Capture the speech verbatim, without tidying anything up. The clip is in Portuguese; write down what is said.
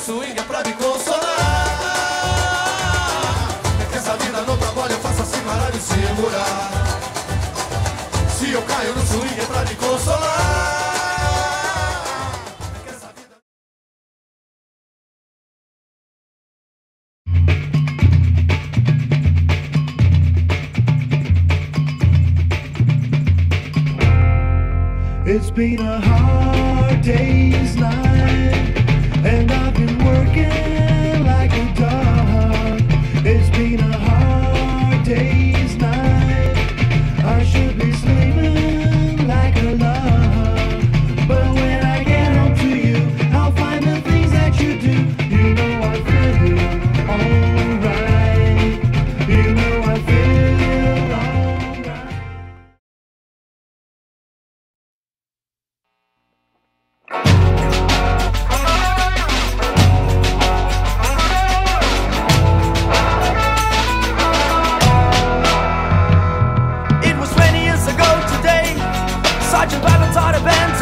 swing é pra me consolar. É que essa vida não trabalha, eu faço assim para me segurar. Se eu caio no swing é pra me consolar. É que essa vida... It's been a hard day's night, and I've been working like a dog. It's been a hard day's night, I should be sleeping like a log. But when I get home to you, I'll find the things that you do. You know I feel alright. You know I feel alright. It was twenty years ago today, Sergeant Pimenta taught a band